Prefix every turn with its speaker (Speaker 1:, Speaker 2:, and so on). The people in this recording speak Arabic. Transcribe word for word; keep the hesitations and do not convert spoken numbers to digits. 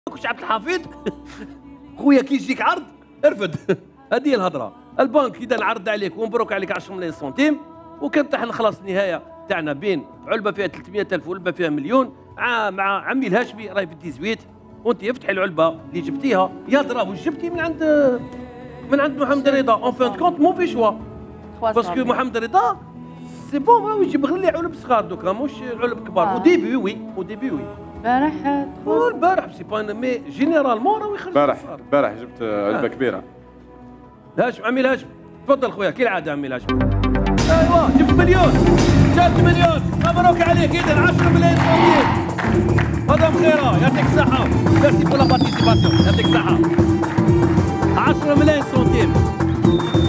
Speaker 1: كنتش عبد الحفيظ خويا كي يجيك عرض ارفد. هذه هي الهضره. البنك اذا نعرض عليك ونبروك عليك عشرة ملايين سنتيم وكان تاع خلاص النهايه تاعنا بين علبه فيها ثلاثمية ألف وعلبه فيها مليون مع عمي الهاشمي راهي في ثمانية عشر وانت افتحي العلبه اللي جبتيها يا درا واش جبتي من عند من عند محمد رضا اون فان كونت مو في شوا باسكو محمد رضا سي بون راهو يجيب غير لي علب صغار دوكا موش العلب كبار. او ديبي وي او ديبي وي
Speaker 2: البارح
Speaker 1: البارح سي با مي جينيرالمون راهو يخرج
Speaker 3: البارح البارح جبت علبه كبيره.
Speaker 1: الهاشم عمي الهاشم تفضل خويا كالعاده عمي الهاشم. ايوا جبت مليون جبت مليون مبروك عليك اذا عشرة ملايين سنتيم. مدام خيره يعطيك الصحه ميرسي بور لا بارتيسيباسيون يعطيك الصحه. عشرة ملايين سنتيم